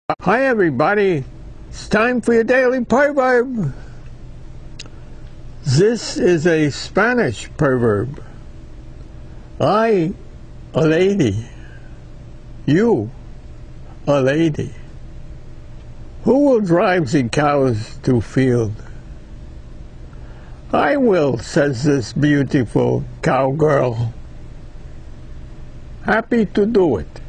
Hi everybody, it's time for your daily proverb. This is a Spanish proverb. I, a lady. You, a lady. Who will drive the cows to field? I will, says this beautiful cowgirl. Happy to do it.